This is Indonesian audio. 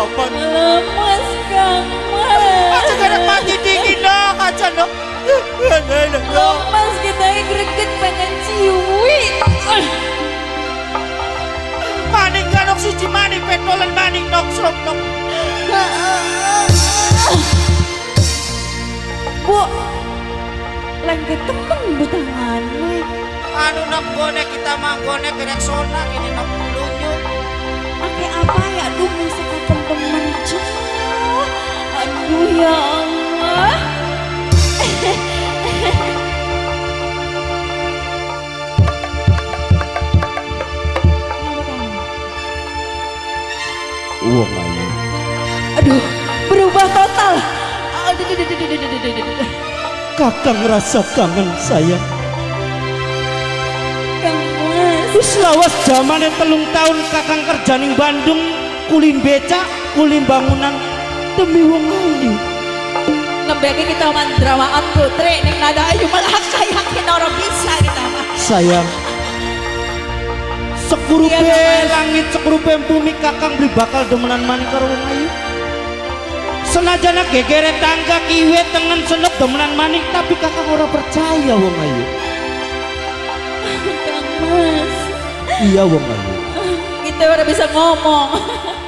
kapan? Lemas Kang Mas. Aja kena mati dingin dong aja dong. Lemas kita greget pengen ciwi. Maning kanok siji maning petolan maning nok srok nok. Bu, lengket temen butangan nih. Anu nak bonek kita mah bonek reksona ini nak lunyu. Pakai apa ya? Aduh, masih temen-temen cah. Aduh ya Allah. Uang ayu. Aduh, berubah total. Kakang rasa kangen sayang. Kang Mas. Wis lawas zamane 3 tahun kakang kerja ning Bandung, kulin becak, kulin bangunan demi wong ayu. Ngebeke kita mandrawaan putri ning nada ayu malah kayakin orang bisa kita mah. Sayang. Sekurupe Iya, langit, sekurupe bumi kakang beli bakal demenan maning karo wong ayu. Senajana gegere tangga kiwe tengen senep demenan maning tapi kakang ora percaya wong ayu. Kang Mas. Iya wong ayu. Kita udah bisa ngomong.